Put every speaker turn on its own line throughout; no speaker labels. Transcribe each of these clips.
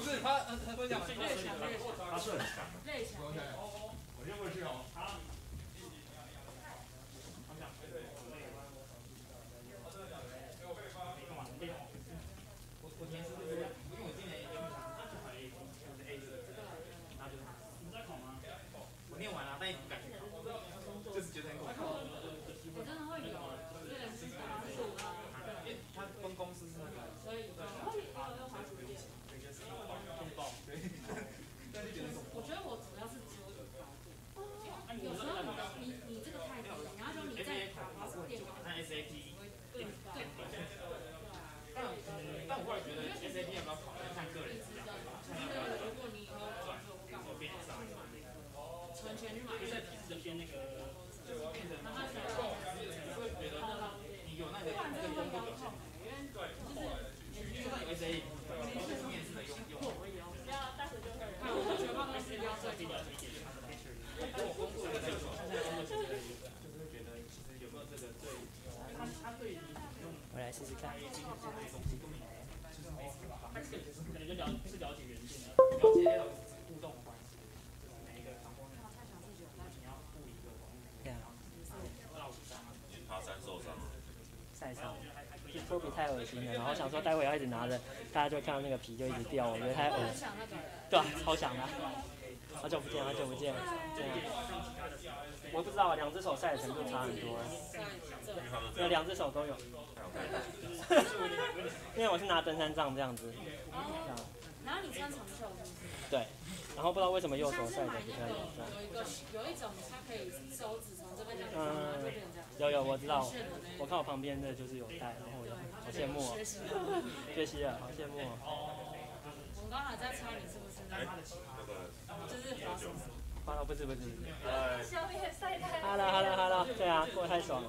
不是他分享很
他是很强的。
内强。
我先过去哦。
我年是因为我今年也不想去考 A， 就是 A 字，然后就是你在考吗？我念完了，但也不敢去考，就是觉得很恐怖。
我真的会有，就是滑鼠啊，
因为他分公司是那个，
所以会有滑鼠键。
对，就是风暴，对。但是觉得
我觉得我主要是只有高度，有时候你这个太低，然后就你在打滑鼠键，
按 SAT。
对。
但我后来觉得 SAT 要不要考，看个人。
如果你以后
我变上
存钱去买，
就是这边那个，就是变成，会觉得你有那个工作表现，就算有 SAT， 面试的用。
不要大学就会。那我学报告是要最低的。
但我工作的时候，就是会觉得其实有没有这个对，他对你用，
我来试试看。
可能就了解元件的，了解互动的关系，就是每一个航空人，你要布一个网络，然后绕5张。
你爬山受伤了？
晒伤，脱皮太恶心了。然后想说待会要一直拿着，大家就看到那个皮就一直掉，我觉得太恶心。对啊，超想的。好久不见，好久不见。对啊。我不知道，2只手晒的程度差很多。对，2只手都有。因为我是拿登山杖这样子。
然后你穿长袖是不是？
对。然后不知道为什么右手晒的不太有。
有一种它可以手指从这边这样子，然后就变成这样。
有，我知道。我看我旁边的就是有戴，然后我就好羡慕哦。学习了，好羡慕哦。
我们刚才在猜你是不是那个，就是滑手。
不是。
宵夜晒太。
Hello， 对啊，过得太爽了。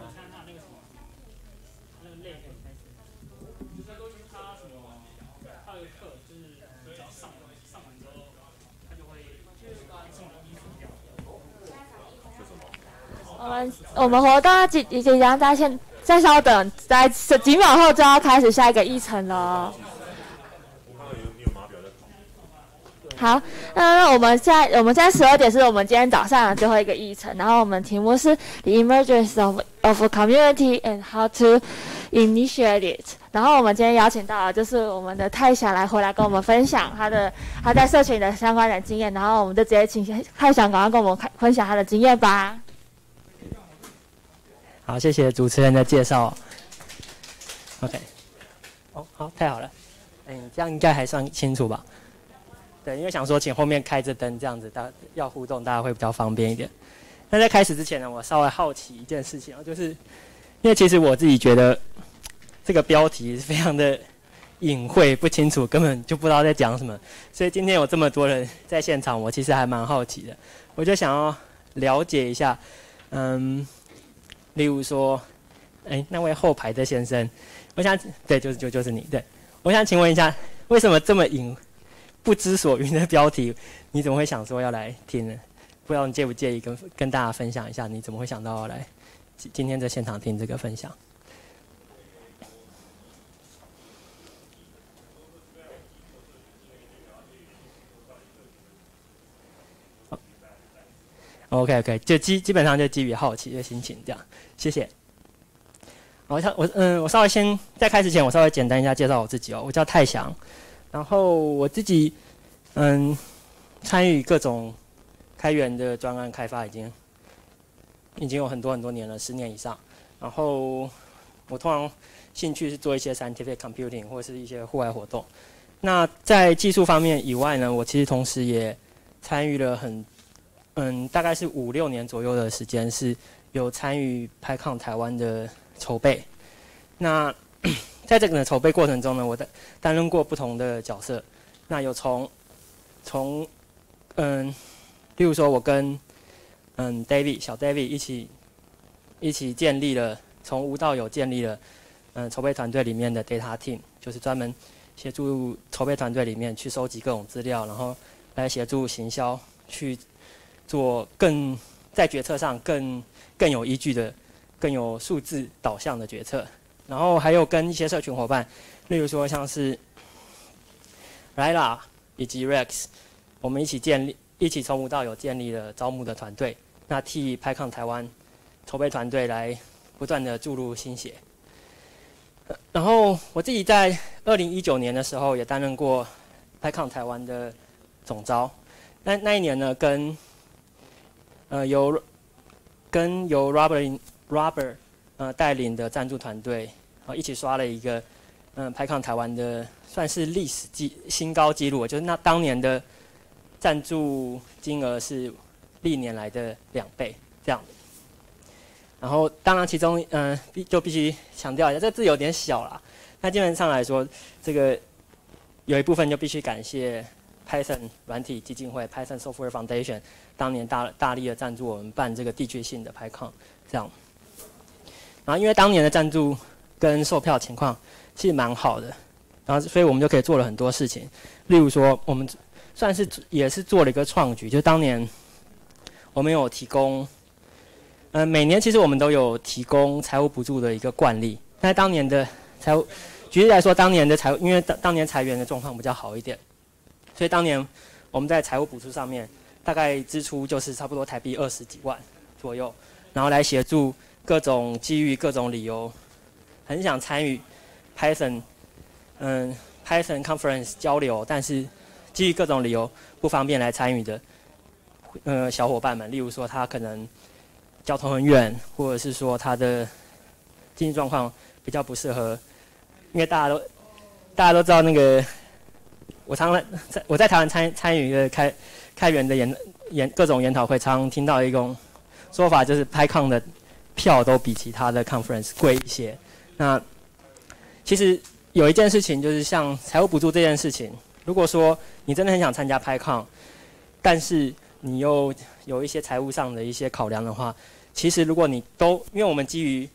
那个累可以开始，就是他什么，他有一个课，就是只要上完之后，他就会送你衣服掉。
是什么？
我们活动即将再稍等，在几秒后就要开始下一个议程了。
我看到你有码表在跑。
好，那我们现在12点是我们今天早上的最后一个议程，然后我们题目是 The Emergence of Community and How to Initiate It。然后我们今天邀请到的就是我们的泰祥回来跟我们分享他在社群的相关的经验，然后我们就直接请泰祥赶快跟我们分享他的经验吧。
好，谢谢主持人的介绍。OK， 好，太好了。这样应该还算清楚吧？对，因为想说请后面开着灯，这样子大家要互动，大家会比较方便一点。那在开始之前呢，我稍微好奇一件事情，就是因为其实我自己觉得这个标题是非常的隐晦不清楚，根本就不知道在讲什么。所以今天有这么多人在现场，我其实还蛮好奇的。我就想要了解一下，例如说，那位后排的先生，我想，对，就是你，对，我想请问一下，为什么这么不知所云的标题，你怎么会想说要来听呢？不知道你介不介意跟大家分享一下，你怎么会想到要来今天在现场听这个分享？OK， 就基本上就基于好奇的心情这样，谢谢。我稍微先在开始前，我稍微简单一下介绍我自己哦，我叫泰祥，然后我自己参与各种开源的专案开发已经有很多年了，10年以上。然后我通常兴趣是做一些 scientific computing 或是一些户外活动。那在技术方面以外呢，我其实同时也参与了大概是5、6年左右的时间，是有参与拍抗台湾的筹备。那在这个筹备过程中呢，我担任过不同的角色。那有从例如说我跟小 David 一起建立了，从无到有建立了筹备团队里面的 data team， 就是专门协助筹备团队里面去收集各种资料，然后来协助行销去做在决策上更有依据的、更有数字导向的决策。然后还有跟一些社群伙伴，例如说像是 Raila 以及 Rex， 我们一起从无到有建立了招募的团队，那替拍抗台湾筹备团队来不断的注入心血。然后我自己在2019年的时候也担任过拍抗台湾的总召，那一年呢，由 Robert 带领的赞助团队一起刷了一个拍抗台湾的算是历史新高纪录，就是那当年的赞助金额是历年来的2倍这样。然后当然其中就必须强调一下，这个字有点小啦。那基本上来说，这个有一部分就必须感谢 Python 软体基金会 Python Software Foundation 当年大力的赞助我们办这个地区性的拍抗这样。然后因为当年的赞助跟售票情况其实蛮好的，然后所以我们就可以做了很多事情，例如说我们算是也是做了一个创举，就当年我们有提供。每年其实我们都有提供财务补助的一个惯例，但当年的财务，举例来说，当年的因为当年裁员的状况比较好一点，所以当年我们在财务补助上面大概支出就是差不多台币20几万左右，然后来协助各种基于各种理由很想参与 Python Conference 交流，但是基于各种理由不方便来参与的小伙伴们，例如说他可能交通很远，或者是说他的经济状况比较不适合，因为大家都知道那个，我在台湾参与一个开源的各种研讨会，常听到一种说法，就是拍抗的票都比其他的 conference 贵一些。那其实有一件事情就是像财务补助这件事情，如果说你真的很想参加拍抗，但是你又有一些财务上的一些考量的话，其实如果你因为我们基于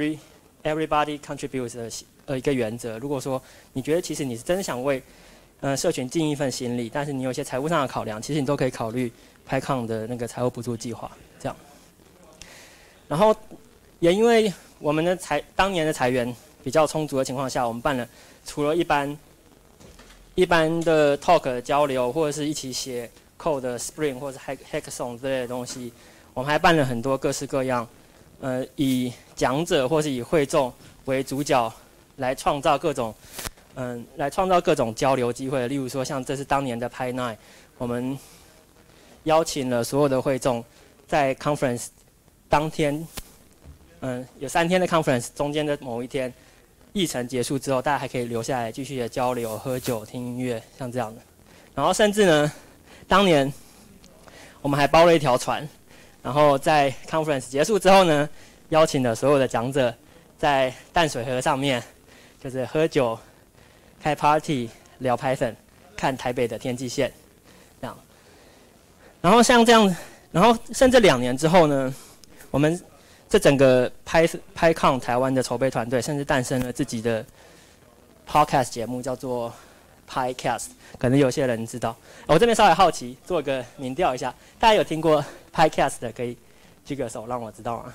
everybody contributes 的一个原则，如果说你觉得其实你是真的想为社群尽一份心力，但是你有一些财务上的考量，其实你都可以考虑拍抗的那个财务补助计划这样。然后也因为我们的当年的财源比较充足的情况下，我们办了除了一般的 talk 的交流，或者是一起写code 的 Spring 或者是 Hackathon 之类的东西，我们还办了很多各式各样，以讲者或是以会众为主角，来创造各种交流机会。例如说，像这是当年的 Pi Night， 我们邀请了所有的会众，在 conference 当天，有3天的 conference， 中间的某一天，议程结束之后，大家还可以留下来继续的交流、喝酒、听音乐，像这样的。然后甚至呢，当年我们还包了一条船，然后在 conference 结束之后呢，邀请了所有的讲者在淡水河上面，就是喝酒、开 party、聊 Python、看台北的天际线，这样。然后像这样，然后甚至2年之后呢，我们这整个拍抗台湾的筹备团队，甚至诞生了自己的 podcast 节目，叫做 Pycast， 可能有些人知道。我这边稍微好奇，做一个民调一下，大家有听过 Pycast 的可以举个手让我知道吗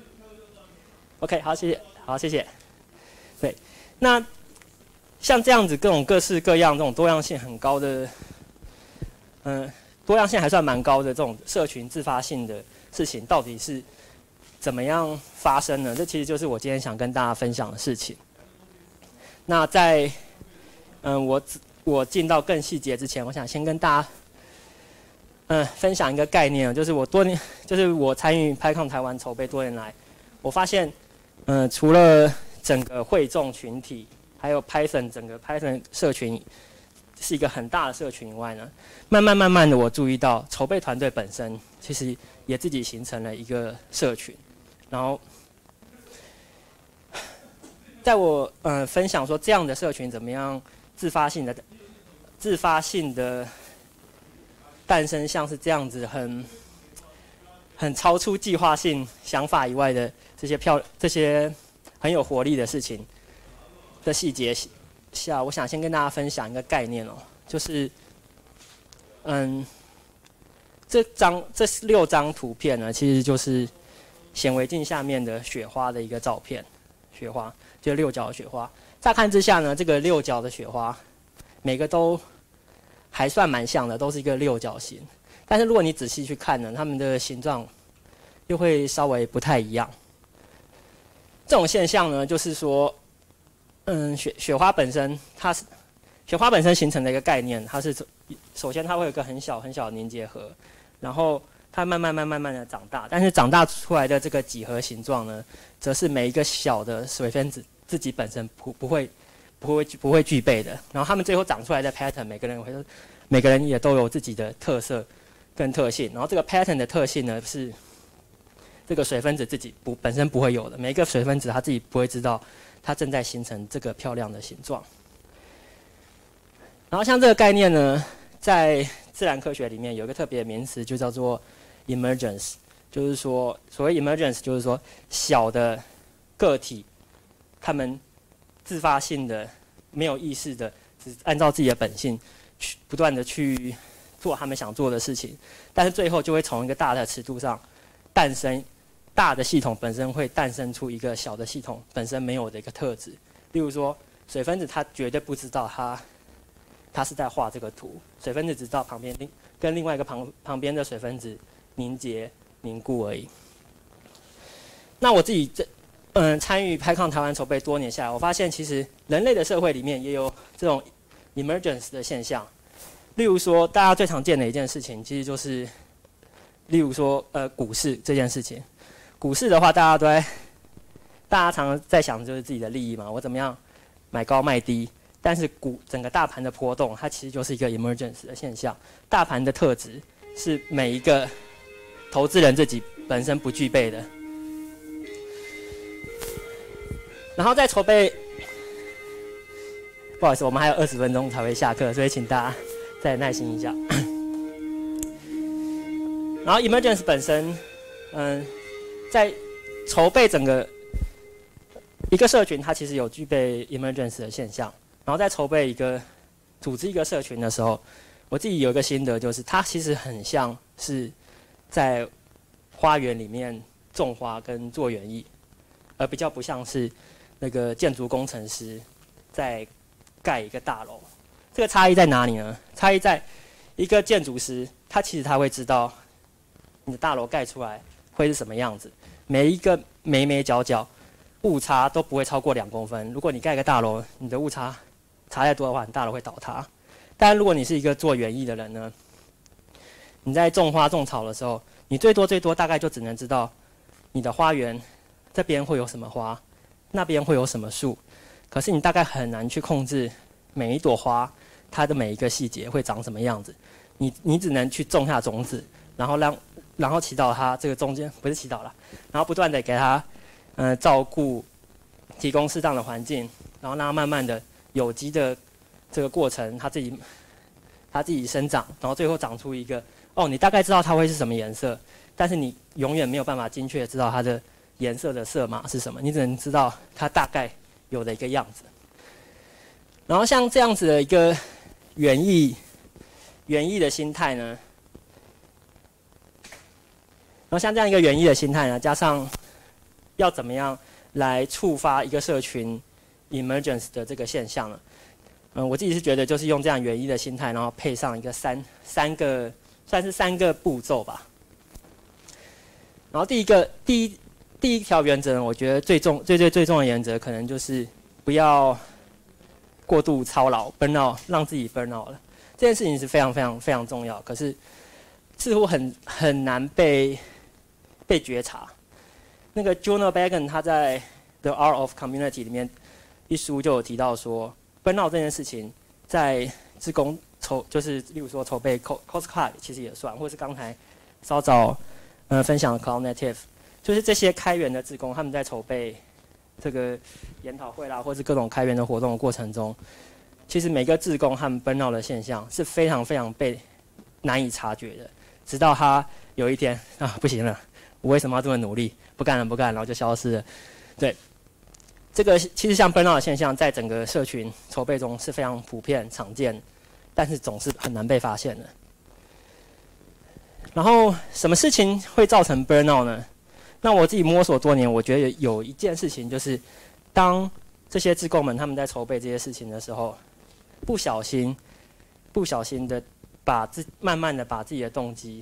？OK， 好，谢谢，好，谢谢。对，那像这样子各式各样这种多样性很高的，多样性还算蛮高的这种社群自发性的事情，到底是怎么样发生呢？这其实就是我今天想跟大家分享的事情。那在我进到更细节之前，我想先跟大家分享一个概念，就是我参与拍抗台湾筹备多年来，我发现除了整个会众群体，还有 Python 整个 Python 社群是一个很大的社群以外呢，慢慢的我注意到筹备团队本身其实也自己形成了一个社群。然后在我分享说这样的社群怎么样自发性的诞生，像是这样子很超出计划性想法以外的这些很有活力的事情的细节下，我想先跟大家分享一个概念哦，就是这6张图片呢，其实就是显微镜下面的雪花的一个照片，雪花就是6角的雪花。乍看之下呢，这个6角的雪花每个都还算蛮像的，都是一个六角形。但是如果你仔细去看呢，它们的形状又会稍微不太一样。这种现象呢，就是说，雪花本身雪花本身形成的一个概念，它是首先它会有一个很小很小的凝结核，然后它慢慢的长大，但是长大出来的这个几何形状呢，则是每一个小的水分子自己本身不会具备的。然后它们最后长出来的 pattern， 每个人也都有自己的特色跟特性。然后这个 pattern 的特性呢，是这个水分子自己本身不会有的，每一个水分子它自己不会知道它正在形成这个漂亮的形状。然后像这个概念呢，在自然科学里面有一个特别的名词，就叫做 emergence， 就是说所谓 emergence 就是说小的个体，他们自发性的、没有意识的，只按照自己的本性去不断的去做他们想做的事情，但是最后就会从一个大的尺度上诞生，大的系统本身会诞生出一个小的系统本身没有的一个特质。例如说，水分子它绝对不知道它是在画这个图，水分子只知道旁边跟另外一个旁边的水分子凝固而已。那我自己参与拍抗台湾筹备多年下来，我发现其实人类的社会里面也有这种 emergence 的现象。例如说，大家最常见的一件事情，其实就是，例如说股市这件事情。股市的话，大家常常在想就是自己的利益嘛，我怎么样买高卖低。但是整个大盘的波动，它其实就是一个 emergence 的现象。大盘的特质是每一个投资人自己本身不具备的。然后在筹备，不好意思，我们还有20分钟才会下课，所以请大家再耐心一下。然后 emergence 本身，在筹备整个一个社群，它其实有具备 emergence 的现象。然后在筹备组织一个社群的时候，我自己有一个心得，就是它其实很像是在花园里面种花跟做园艺，而比较不像是那个建筑工程师在盖一个大楼。这个差异在哪里呢？差异在一个建筑师，他其实他会知道你的大楼盖出来会是什么样子，每一个眉角误差都不会超过2公分。如果你盖个大楼，你的误差太多的话，你大楼会倒塌。但如果你是一个做园艺的人呢，你在种花种草的时候，你最多大概就只能知道你的花园这边会有什么花，那边会有什么树，可是你大概很难去控制每一朵花它的每一个细节会长什么样子。你只能去种下种子，然后祈祷它这个中间不是祈祷啦，然后不断的给它照顾，提供适当的环境，然后让它慢慢的有机的这个过程，它自己生长，然后最后长出一个你大概知道它会是什么颜色，但是你永远没有办法精确知道它的颜色的色码是什么，你只能知道它大概有的一个样子。然后像这样子的一个园艺的心态呢，加上要怎么样来触发一个社群 emergence 的这个现象呢？我自己是觉得就是用这样园艺的心态，然后配上一个算是三个步骤吧。然后第一条原则呢，我觉得最重的原则可能就是不要过度操劳 burn out， 让自己 burn out 了。这件事情是非常非常非常重要，可是似乎很难被觉察。那个 Jonah Bagan 他在 The Art of Community 里面一书就有提到说，burn out 这件事情在志工就是例如说筹备 Coast Card 其实也算，或是刚才稍早分享的 Cloud Native， 就是这些开源的志工他们在筹备这个研讨会啦，或是各种开源的活动的过程中，其实每个志工他们burn out的现象是非常非常被难以察觉的，直到他有一天不行了，我为什么要这么努力？不干了，然后就消失了。对，这个其实像burn out的现象，在整个社群筹备中是非常普遍常见，但是总是很难被发现的。然后什么事情会造成 burn out 呢？那我自己摸索多年，我觉得有一件事情就是，当这些志工们他们在筹备这些事情的时候，不小心不小心的慢慢的把自己的动机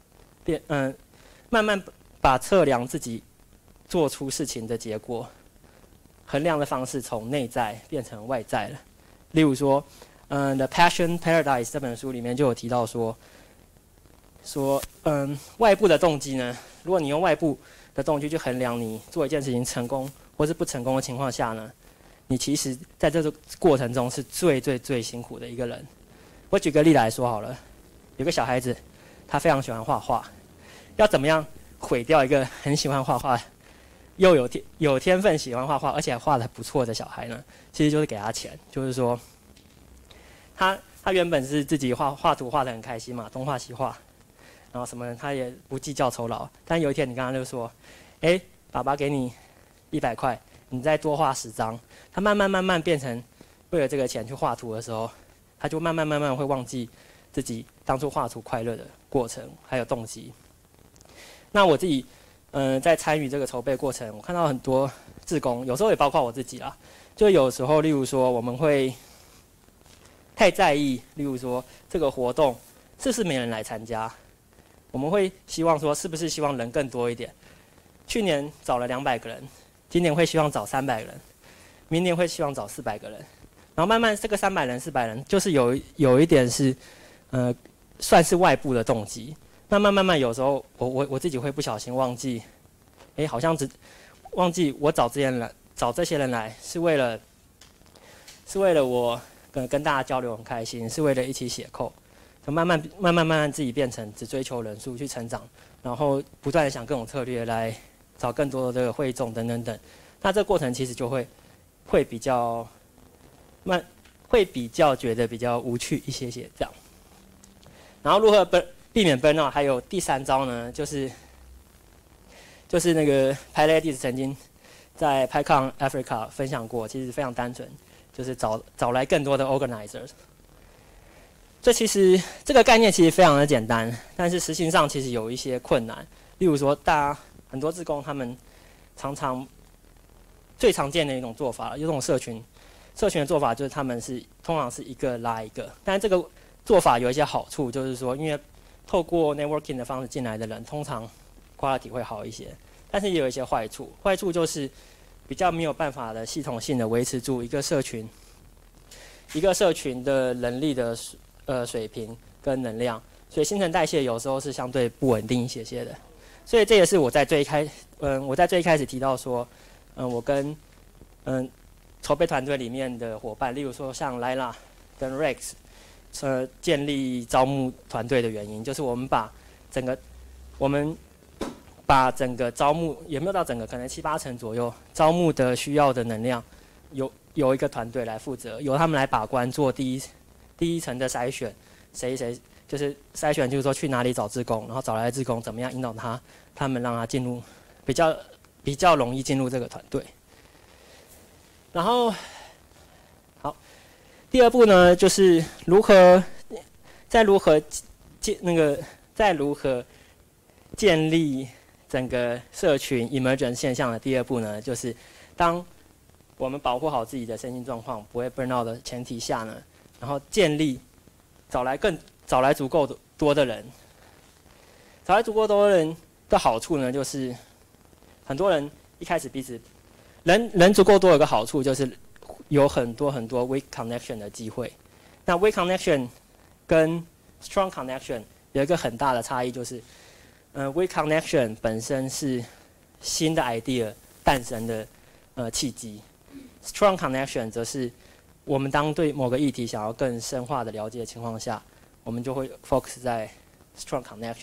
慢慢把测量自己做出事情的结果衡量的方式从内在变成外在了。例如说The Passion Paradise 这本书里面就有提到说外部的动机呢，如果你用外部的动机去衡量你做一件事情成功或是不成功的情况下呢，你其实在这个过程中是最辛苦的一个人。我举个例来说好了，有个小孩子，他非常喜欢画画，要怎么样毁掉一个很喜欢画画又有天分喜欢画画而且还画得不错的小孩呢？其实就是给他钱，就是说他原本是自己画图画得很开心嘛，东画西画，然后什么他也不计较酬劳，但有一天你刚刚就说，爸爸给你100块，你再多画10张，他慢慢变成为了这个钱去画图的时候，他就慢慢会忘记自己当初画图快乐的过程还有动机。那我自己在参与这个筹备过程，我看到很多志工，有时候也包括我自己啦，就有时候例如说我们会太在意，例如说这个活动是不是没人来参加，我们会希望说是不是希望人更多一点。去年找了200个人，今年会希望找300个人，明年会希望找400个人，然后慢慢这个300人400人就是有一点是算是外部的动机。慢慢有时候我自己会不小心忘记，好像忘记我找这些人来是为了我跟大家交流很开心，是为了一起写扣，就慢慢自己变成只追求人数去成长，然后不断的想各种策略来找更多的这个会众等。那这个过程其实就会比较觉得比较无趣一些这样。然后如何避免 burnout， 还有第3招呢，就是那个 Pilates 曾经在 PyCon Africa 分享过，其实非常单纯，就是找来更多的 organizers。其实这个概念其实非常的简单，但是实行上其实有一些困难。例如说，很多志工他们最常见的一种做法，有种社群的做法，就是他们通常是一个拉一个，但是这个做法有一些好处，就是说因为透过 networking 的方式进来的人，通常 quality 会好一些，但是也有一些坏处。坏处就是比较没有办法的系统性的维持住一个社群的人力的水平跟能量，所以新陈代谢有时候是相对不稳定一些的。所以这也是我在最一开始提到说，我跟筹备团队里面的伙伴，例如说像 Lila 跟 Rex。建立招募团队的原因，就是我们把整个招募也没有到整个，可能7、8成左右招募的需要的能量，有一个团队来负责，由他们来把关做第一层的筛选，谁就是筛选，就是说去哪里找志工，然后找来的志工怎么样引导他们让他进入比较容易进入这个团队。然后第2步呢，就是如何建立整个社群 emergence 现象的第2步呢，就是当我们保护好自己的身心状况，不会 burn out 的前提下呢，然后找来足够多的人。找来足够多的人的好处呢，就是很多人一开始彼此人足够多，有个好处就是有很多 weak connection 的机会。那 weak connection 跟 strong connection 有一个很大的差异，就是weak connection 本身是新的 idea 诞生的契机， strong connection 则是我们当对某个议题想要更深化的了解的情况下，我们就会 focus 在 strong connection。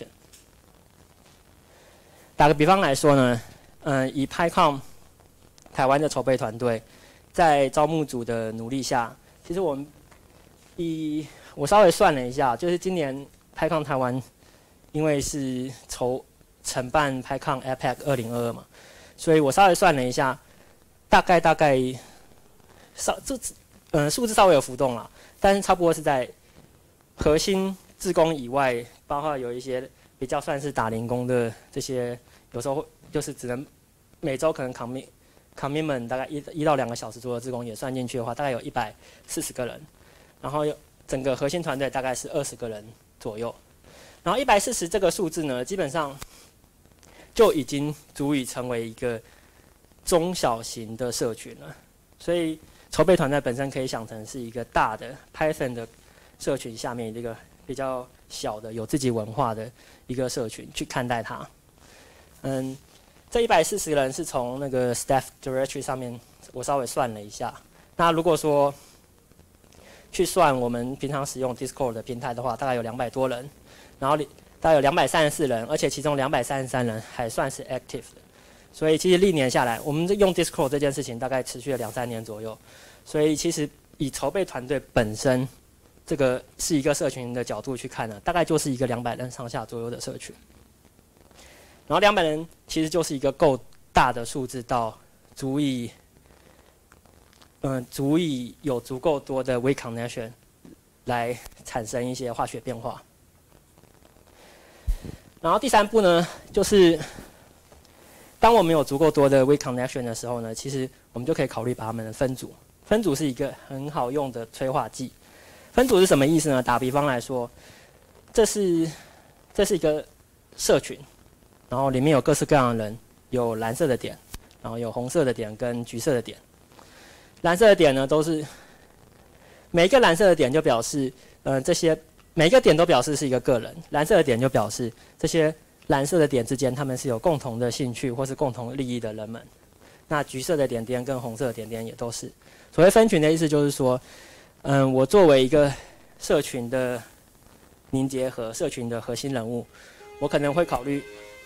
打个比方来说呢，以 PyCon 台湾的筹备团队在招募组的努力下，其实我稍微算了一下，就是今年 PyCon 台湾因为是承办 PyCon APEC 2022嘛，所以我稍微算了一下，大概数字稍微有浮动啦，但是差不多是在核心志工以外，包括有一些比较算是打零工的这些，有时候就是只能每周可能 commitment 大概1到2个小时左右的志工也算进去的话，大概有140个人。然后整个核心团队大概是20个人左右。然后140这个数字呢，基本上就已经足以成为一个中小型的社群了。所以筹备团队本身可以想成是一个大的 Python 的社群下面一个比较小的有自己文化的一个社群去看待它。这140个人是从那个 Staff Directory 上面我稍微算了一下。那如果说去算我们平常使用 Discord 的平台的话，大概有200多人，然后大概有234人，而且其中233人还算是 active 的。所以其实历年下来，我们用 Discord 这件事情大概持续了2-3年左右。所以其实以筹备团队本身这个是一个社群的角度去看呢，大概就是一个200人上下左右的社群。然后200人其实就是一个够大的数字到足以有足够多的 weak connection 来产生一些化学变化。然后第3步呢，就是当我们有足够多的 weak connection 的时候呢，其实我们就可以考虑把它们分组。分组是一个很好用的催化剂。分组是什么意思呢？打比方来说，这是一个社群，然后里面有各式各样的人，有蓝色的点，然后有红色的点跟橘色的点。蓝色的点呢，都是每一个蓝色的点就表示，每一个点都表示是一个个人。蓝色的点就表示这些蓝色的点之间，他们是有共同的兴趣或是共同利益的人们。那橘色的点点跟红色的点点也都是。所谓分群的意思就是说，我作为一个社群的凝结和社群的核心人物，我可能会考虑，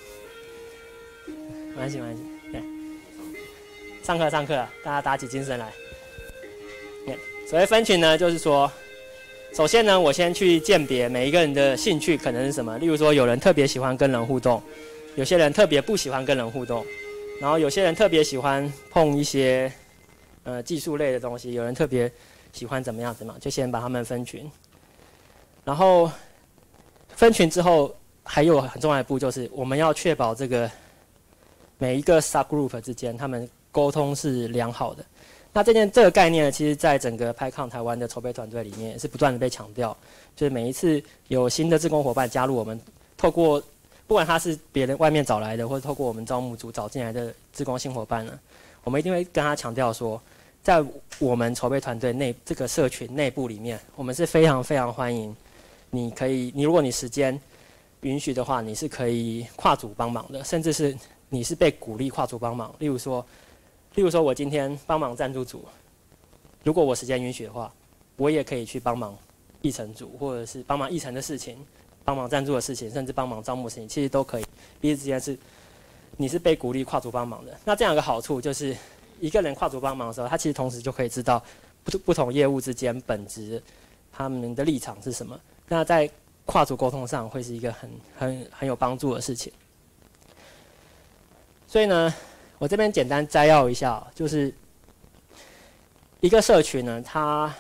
没关系，对，上课了，大家打起精神来。所谓分群呢，就是说，首先呢，我先去鉴别每一个人的兴趣可能是什么。例如说，有人特别喜欢跟人互动，有些人特别不喜欢跟人互动，然后有些人特别喜欢碰一些技术类的东西，有人特别喜欢怎么样，就先把他们分群。然后分群之后，还有很重要的一步就是我们要确保这个每一个 subgroup 之间他们沟通是良好的。那这个概念呢，其实在整个 PyCon 台湾的筹备团队里面也是不断的被强调，就是每一次有新的志工伙伴加入我们，透过不管他是别人外面找来的，或者透过我们招募组找进来的志工新伙伴呢，我们一定会跟他强调说，在我们筹备团队这个社群内部里面，我们是非常非常欢迎你如果你时间允许的话，你是可以跨组帮忙的，甚至是你是被鼓励跨组帮忙。例如说我今天帮忙赞助组，如果我时间允许的话，我也可以去帮忙议程组，或者是帮忙议程的事情，帮忙赞助的事情，甚至帮忙招募的事情，其实都可以。彼此之间你是被鼓励跨组帮忙的。那这样有个好处就是，一个人跨组帮忙的时候，他其实同时就可以知道不同业务之间本质他们的立场是什么。那在跨组沟通上会是一个很有帮助的事情。所以呢，我这边简单摘要一下，就是一个社群呢，它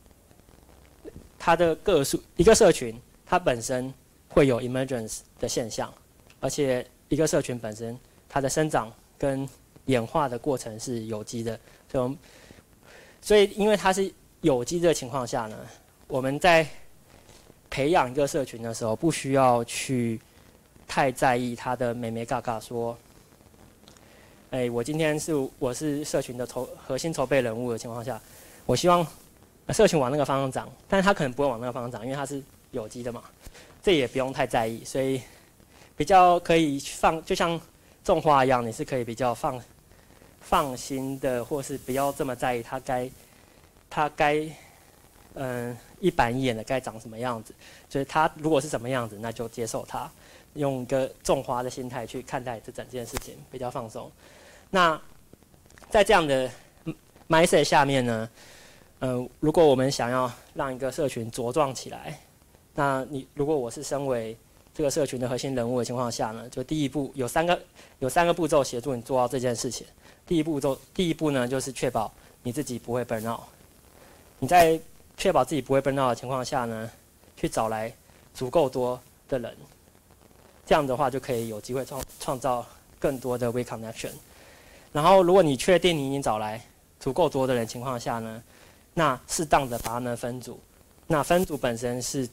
的一个社群它本身会有 emergence 的现象，而且一个社群本身它的生长跟演化的过程是有机的，所以因为它是有机的情况下呢，我们在培养一个社群的时候，不需要去太在意它的美美嘎嘎说，我今天我是社群的核心筹备人物的情况下，我希望社群往那个方向长，但是他可能不会往那个方向长，因为它是有机的嘛，这也不用太在意，所以比较可以就像种花一样，你是可以比较放心的，或是不要这么在意它该一板一眼的该长什么样子，就是它如果是什么样子，那就接受它，用一个种花的心态去看待这整件事情，比较放松。那在这样的 mindset 下面呢，如果我们想要让一个社群茁壮起来，那如果我是身为这个社群的核心人物的情况下呢，就第一步有三个步骤协助你做到这件事情。第一步呢，就是确保你自己不会 burn out。你在确保自己不会 burn out 的情况下呢，去找来足够多的人，这样的话就可以有机会创造更多的 weak connection。然后，如果你确定你已经找来足够多的人情况下呢，那适当的把他们分组。 那分组本身是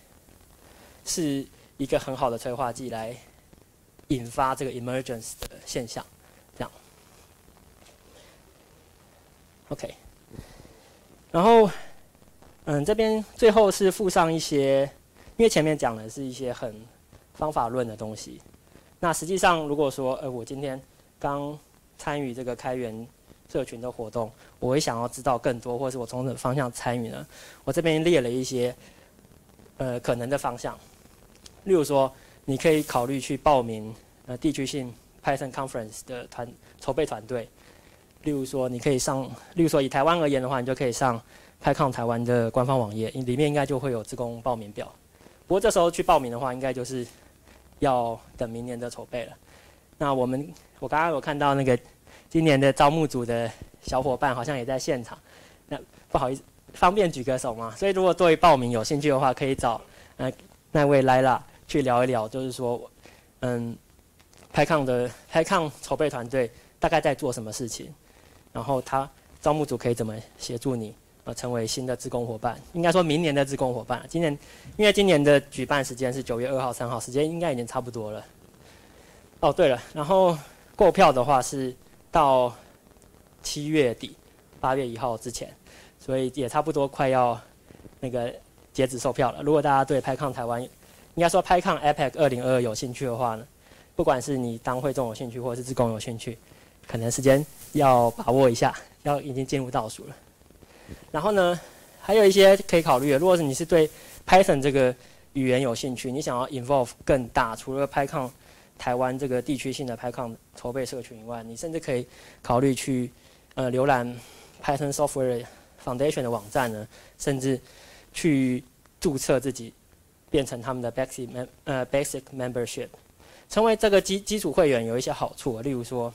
一个很好的催化剂来引发这个 emergence 的现象，这样。OK， 然后这边最后是附上一些，因为前面讲的是一些很方法论的东西。那实际上如果说我今天刚参与这个开源社群的活动，我会想要知道更多，或是我从哪个方向参与呢？我这边列了一些可能的方向，例如说，你可以考虑去报名地区性 Python Conference 的筹备团队。例如说，你可以上，例如说以台湾而言的话，你就可以上 PyCon 台湾的官方网页，里面应该就会有志工报名表。不过这时候去报名的话，应该就是要等明年的筹备了。那我刚刚有看到那个今年的招募组的小伙伴好像也在现场，那不好意思，方便举个手吗？所以如果对报名有兴趣的话，可以找那位 Lila 去聊一聊，就是说PyCon 筹备团队大概在做什么事情，然后招募组可以怎么协助你成为新的志工伙伴，应该说明年的志工伙伴。因为今年的举办时间是9月2号、3号，时间应该已经差不多了。哦，对了，然后购票的话是到7月底，8月1号之前，所以也差不多快要那个截止售票了。如果大家对 PyCon 台湾，应该说 PyCon APEC 2022有兴趣的话呢，不管是你当会众有兴趣，或者是志工有兴趣，可能时间要把握一下，已经进入倒数了。然后呢，还有一些可以考虑的，如果是你是对 Python 这个语言有兴趣，你想要 involve 更大，除了 PyCon 台湾这个地区性的 PyCon 筹备社群以外，你甚至可以考虑去浏览 Python Software Foundation 的网站呢，甚至去注册自己，变成他们的 Basic Membership， 成为这个基础会员有一些好处，例如说，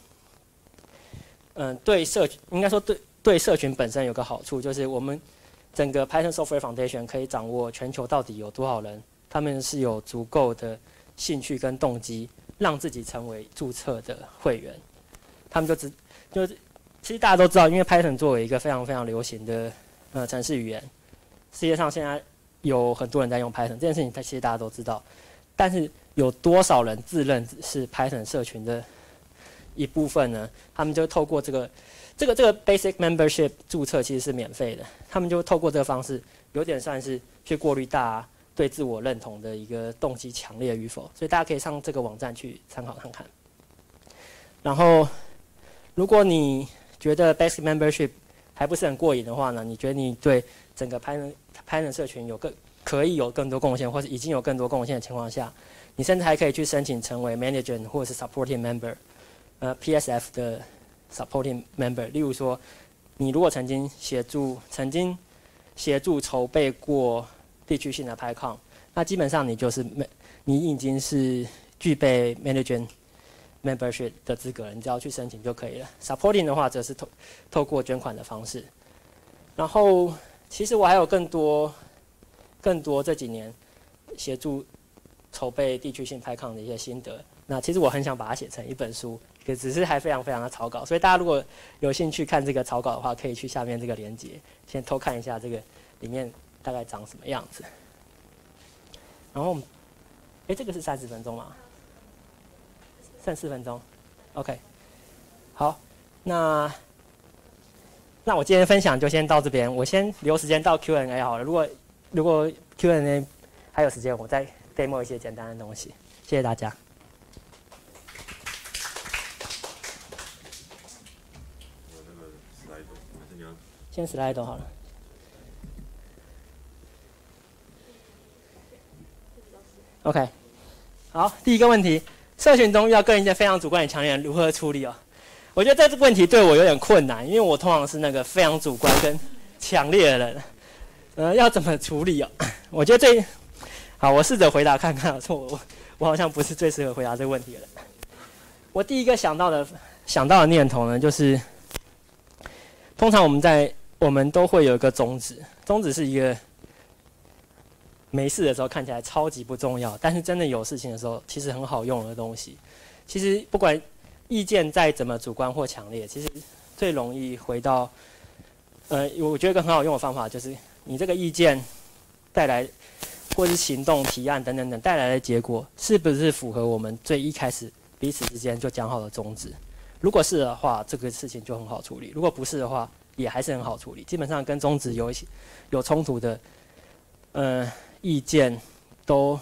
应该说对社群本身有个好处，就是我们整个 Python Software Foundation 可以掌握全球到底有多少人，他们是有足够的兴趣跟动机，让自己成为注册的会员。他们其实大家都知道，因为 Python 作为一个非常非常流行的程式语言，世界上现在有很多人在用 Python， 这件事情其实大家都知道。但是有多少人自认是 Python 社群的一部分呢？他们就透过这个 Basic Membership 注册其实是免费的，他们就透过这个方式，有点算是去过滤大家对自我认同的一个动机强烈与否，所以大家可以上这个网站去参考看看。然后，如果你觉得 Basic Membership 还不是很过瘾的话呢，你觉得你对整个 Python 社群可以有更多贡献，或是已经有更多贡献的情况下，你甚至还可以去申请成为 Manager 或者是 Supporting Member，PSF 的 Supporting Member。例如说，你如果曾经协助筹备过地区性的 PyCon， 那基本上你已经是具备 Manager Membership 的资格了，你只要去申请就可以了。Supporting 的话，则是透过捐款的方式。然后，其实我还有更多这几年协助筹备地区性 PyCon 的一些心得。那其实我很想把它写成一本书，可只是还非常非常的草稿。所以大家如果有兴趣看这个草稿的话，可以去下面这个连结，先偷看一下这个里面大概长什么样子。然后，这个是30分钟吗？剩4分钟 ，OK， 好，那我今天分享就先到这边，我先留时间到 Q&A 好了。如果 Q&A 还有时间，我再 demo 一些简单的东西。谢谢大家。先 slide 好了。OK， 好，第一个问题。社群中遇到个人意见非常主观也强烈，如何处理哦？我觉得这个问题对我有点困难，因为我通常是那个非常主观跟强烈的人。要怎么处理哦？我觉得好，我试着回答看看。我好像不是最适合回答这个问题的人。我第一个想到的念头呢，就是通常我们都会有一个宗旨，宗旨是一个没事的时候看起来超级不重要，但是真的有事情的时候，其实很好用的东西。其实不管意见再怎么主观或强烈，其实最容易回到，我觉得一个很好用的方法就是，你这个意见带来，或是行动提案等等等带来的结果，是不是符合我们最一开始彼此之间就讲好的宗旨？如果是的话，这个事情就很好处理；如果不是的话，也还是很好处理。基本上跟宗旨有冲突的，意见都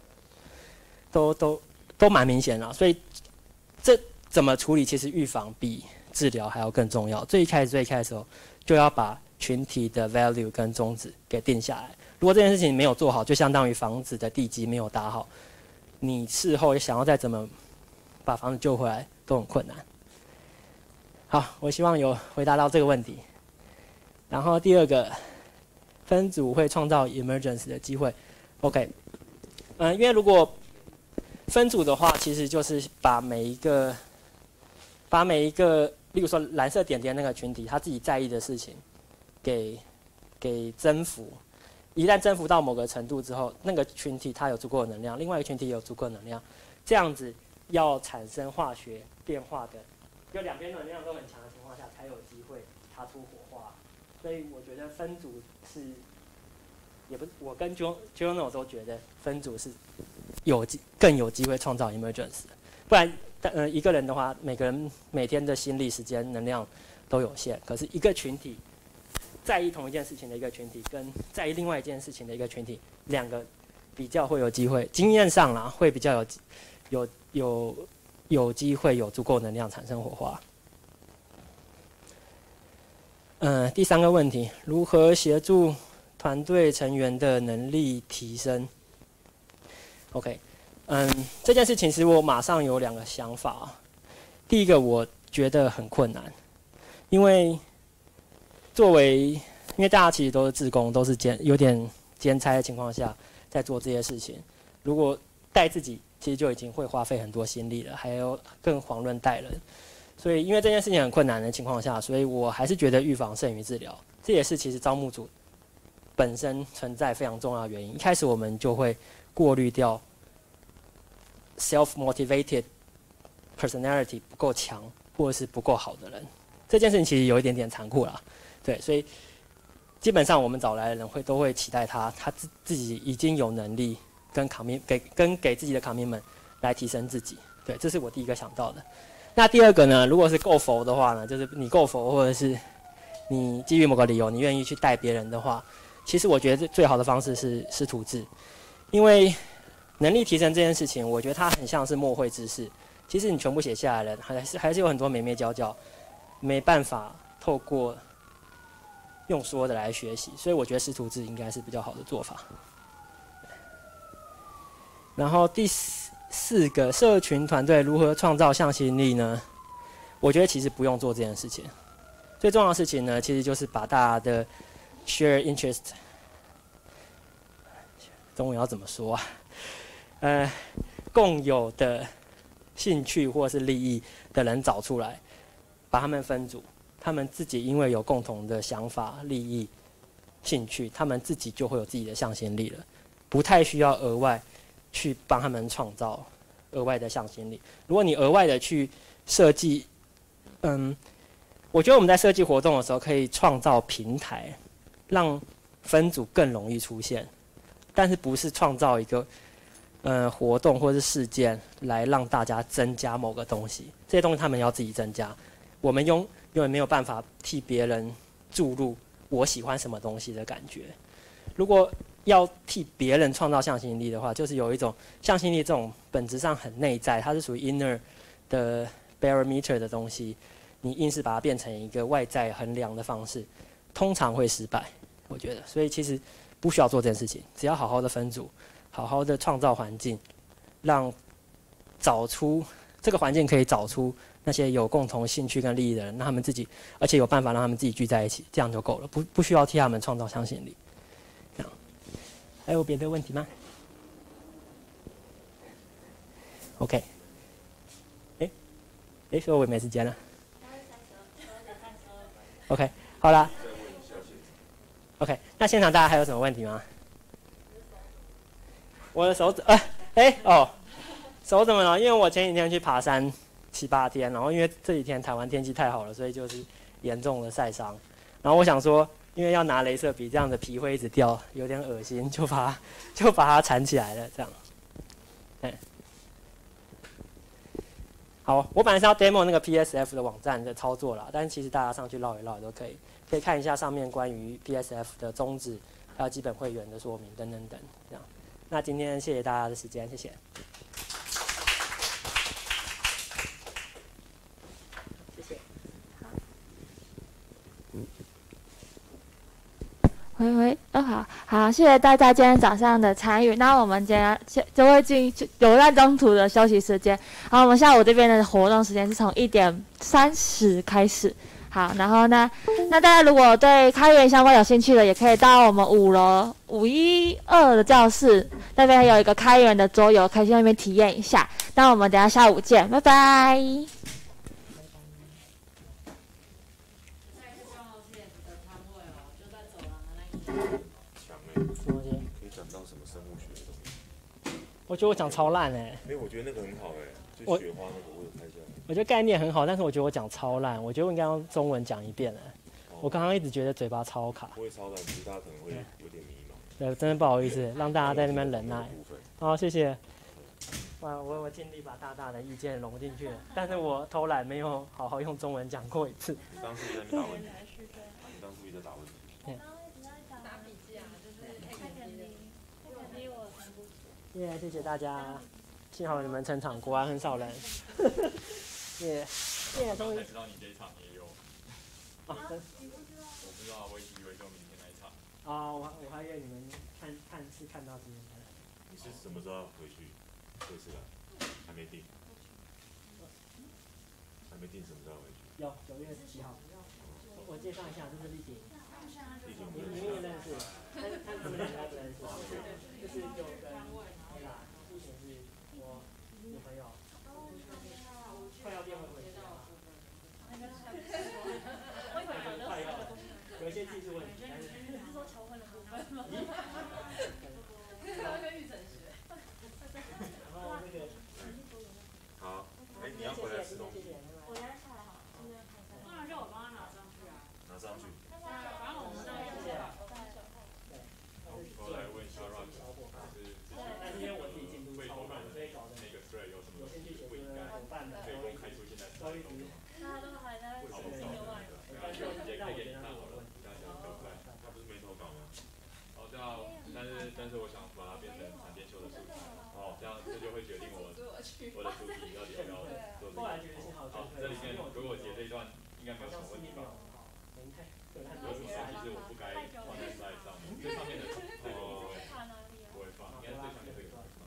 蛮明显了。所以这怎么处理，其实预防比治疗还要更重要。最开始的时候，就要把群体的 value 跟宗旨给定下来。如果这件事情没有做好，就相当于房子的地基没有打好，你事后想要再怎么把房子救回来都很困难。好，我希望有回答到这个问题。然后第二个，分组会创造 emergence 的机会。OK， 因为如果分组的话，其实就是把每一个，例如说蓝色点点那个群体，他自己在意的事情，给征服。一旦征服到某个程度之后，那个群体它有足够的能量，另外一个群体也有足够的能量，这样子要产生化学变化的，就两边能量都很强的情况下，才有机会擦出火花。所以我觉得分组是，也不是我跟 Jono 都觉得分组是更有机会创造 emergence 的。不然一个人的话，每个人每天的心力、时间、能量都有限，可是一个群体。在意同一件事情的一个群体，跟在意另外一件事情的一个群体，两个比较会有机会，经验上啦会比较有机会有足够能量产生火花。第三个问题，如何协助团队成员的能力提升 ？OK， 这件事情其实我马上有两个想法。第一个，我觉得很困难，因为大家其实都是志工，都是有点兼差的情况下在做这些事情。如果带自己，其实就已经会花费很多心力了，还有更遑论带人。所以因为这件事情很困难的情况下，所以我还是觉得预防胜于治疗。这也是其实招募组本身存在非常重要的原因。一开始我们就会过滤掉 self-motivated personality 不够强或者是不够好的人。这件事情其实有一点点残酷啦。对，所以基本上我们找来的人都会期待他自己已经有能力跟给自己的 commitment 来提升自己。对，这是我第一个想到的。那第二个呢，如果是够佛的话呢，就是你够佛，或者是你基于某个理由你愿意去带别人的话，其实我觉得最好的方式是师徒制，因为能力提升这件事情，我觉得它很像是默会知识。其实你全部写下来了，还是有很多眉眉角角，没办法透过用说的来学习，所以我觉得师徒制应该是比较好的做法。然后第四个，社群团队如何创造向心力呢？我觉得其实不用做这件事情，最重要的事情呢，其实就是把大家的 share interest， 中文要怎么说啊？共有的兴趣或是利益的人找出来，把他们分组。他们自己因为有共同的想法、利益、兴趣，他们自己就会有自己的向心力了，不太需要额外去帮他们创造额外的向心力。如果你额外的去设计，我觉得我们在设计活动的时候可以创造平台，让分组更容易出现，但是不是创造一个活动或是事件来让大家增加某个东西，这些东西他们要自己增加，我们永远没有办法替别人注入我喜欢什么东西的感觉。如果要替别人创造向心力的话，就是有一种向心力这种本质上很内在，它是属于 inner 的 barometer 的东西，你硬是把它变成一个外在衡量的方式，通常会失败，我觉得。所以其实不需要做这件事情，只要好好的分组，好好的创造环境，找出这个环境可以找出那些有共同兴趣跟利益的人，让他们自己，而且有办法让他们自己聚在一起，这样就够了，不需要替他们创造向心力。这样，还有别的问题吗 ？OK， 所以我也没时间了。OK， 好啦。OK， 那现场大家还有什么问题吗？我的手指，手怎么了？因为我前几天去爬山7、8天，然后因为这几天台湾天气太好了，所以就是严重的晒伤。然后我想说， 因为要拿雷射笔，这样的皮会一直掉，有点恶心，就把它缠起来了，这样。好，我本来是要 demo 那个 PSF 的网站的操作啦，但是其实大家上去绕一绕都可以看一下上面关于 PSF 的宗旨，还有基本会员的说明等等等，这样。那今天谢谢大家的时间，谢谢。谢谢。
好，谢谢大家今天早上的参与。那我们今天就会留在中途的休息时间。然后我们下午这边的活动时间是从1点30开始。好，然后那大家如果对开源相关有兴趣的，也可以到我们5楼512的教室，那边有一个开源的桌游，可以去那边体验一下。那我们等一下下午见，拜拜。
可以讲到什么生物学的东西？
我觉得我讲超烂
我觉得那个很好就雪花那个我有看一下。
我觉得概念很好，但是我觉得我讲超烂，我觉得我应该用中文讲一遍我刚刚一直觉得嘴巴超卡。
不会超烂，其实大家可能会有点迷茫。
对，真的不好意思，让大家在那边忍耐。好，谢谢。我尽力把大大的意见融进去了，但是我偷懒没有好好用中文讲过一次。
你当初在打问题？你当初一直在打问题？
打笔记啊，就是
谢谢大家，幸好你们成场果然很少人。终于。
才知道你这一场也有。我不知道，我以为就明天那一场。
我还以为你们看到今天的。
你是什么时候回去？这次来？还没定。还没定什么时候回去？
有9月17号。我介绍一下，这是丽婷。
丽婷
你也认识，他们两个不认识。就是就跟丽婷是我女朋友，快要变回回去了。快要，有一些技术问题，但是。你是说求婚的部分吗？
要跟玉成学。
然后那个。
好，你要回来吃东西。
我压下来好，
不然就我帮他拿上去啊。
拿上去。
反正我们那边有。
我来问一下 Rock，
但是因为我自己进度超慢，所以搞得
那个 thread 有什么
不应该可以公开出现在收益值。
他都还在
好不少，
但是直接可以给他好了。
他不是没投稿吗？对啊，但是我想把它变成闪电秀的素材，这就会决定我的主题到底要不要做这个。这里面如果解这一段应该没有什么问题吧？其实我不该放在 slide 上面，最上面的不会放，应该最上面这个不会放。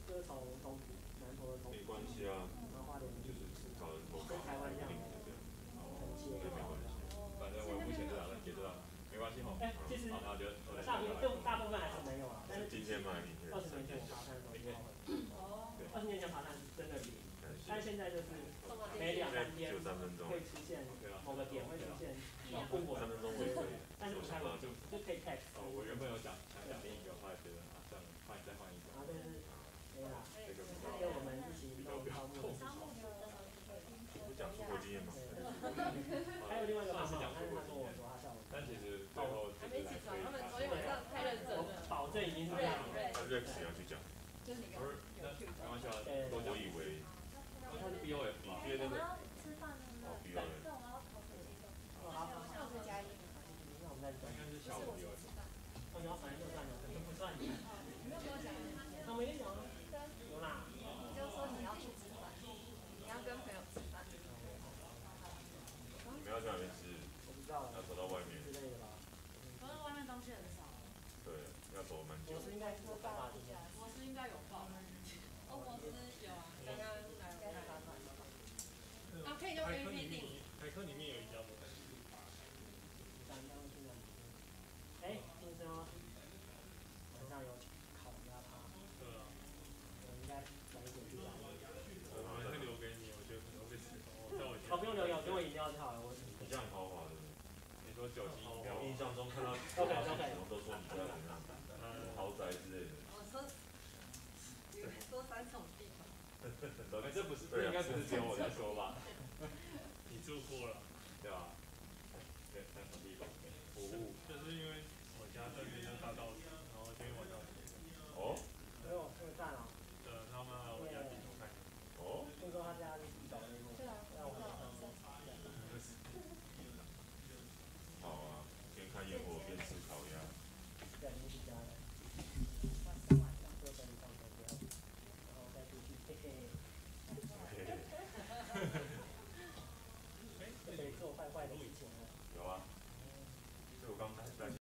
没关系啊，就是找人投稿，一定是这样。所以没关系，反正我目前是打算截这段，没关系吼。
其实
那就
大部分还是没有啊，但是
今天嘛，今天。
20年前我爬山的时候就20年前爬山是真的零，但是现在就是每2、3天会出现某个点会出现问我
3分钟我也可以，
但是不太稳定，就可以 text。
我原本有想另一个，后来觉得算了，再换一个。
然后这是这个我们一起弄招募的事情。
不讲出国经验吗？
还有另外一个方法，但是他跟我说他下午。
但其实最后就是来推他。
我保证已经是这样了。
Rex 要去讲。
就是你刚刚
开玩笑，我以为他是 BOF 嘛，BOF 的。哦 BOF。应该是下午 BOF。
你要反正就算了，肯定不算你。他没讲啊。有啦。
你就说你要去吃饭，你要跟朋友吃饭。
你们要去哪边吃？
我不知道。
要走到外面。
之类的吧。
可是外面东西很少。
对，要走蛮久。
我是应该是爸爸今天。
我是应该有报。我是有啊，刚刚来看。可以用 APP 订。
台科里面有一家我在吃。
听说晚上有烤鸭趴。
对啊。
我应该早一点去找。
我会留给你，我觉得可能会吃。
不用留，给我饮料就好了。
你这样豪华的，你说酒精饮料，我印象中看到
都
说你在怎样豪宅之类的。
我说3种地方。
这不是，应该不是只有我在说吧？
你住过了，
对吧？对，3种地方。
就是
是因为我家对面就是大道城，然后今天晚上